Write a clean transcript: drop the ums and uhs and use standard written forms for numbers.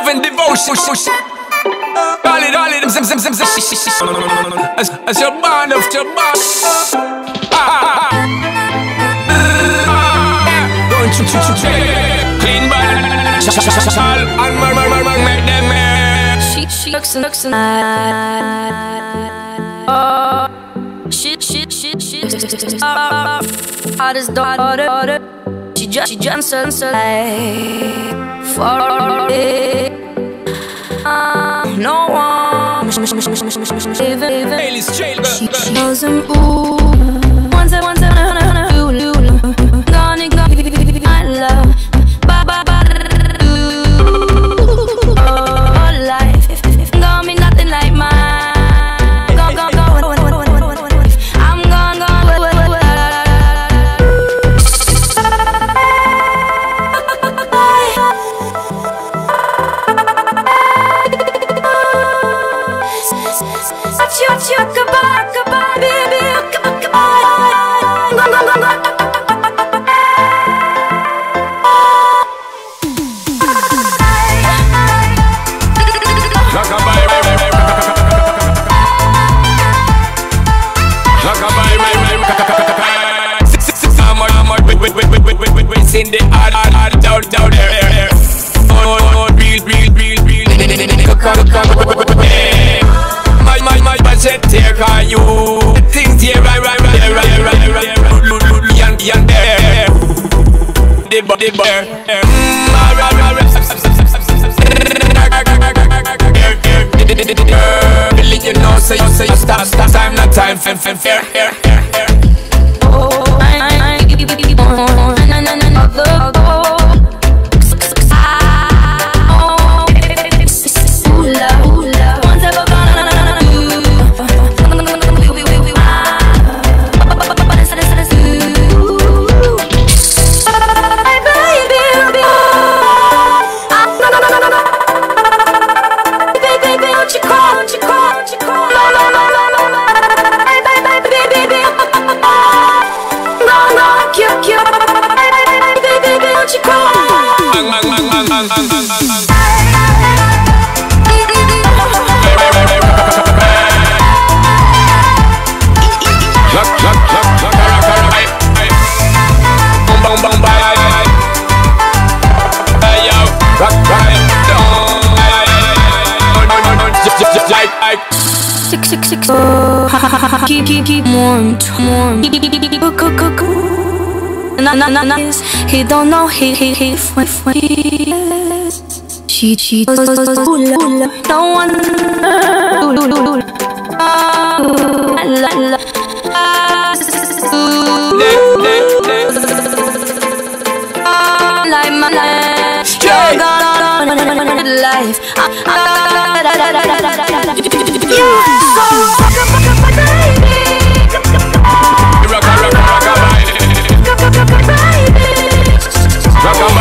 and devotion. All it, zim. As your band of your band. Don't you clean band. And make them She looks and shit. Hardest daughter. She jumps and for it. No one. She knows him. Ooh. Once I gonna I love. Life gonna be nothing like mine. I'm gone. Goodbye, baby. In the hard down there. Oh, real. My budget take on you. Things here right and there. The bear. Billy, you know, say you stop. Time, not time, fair. Keep warm. He don't know he she no one like my life rock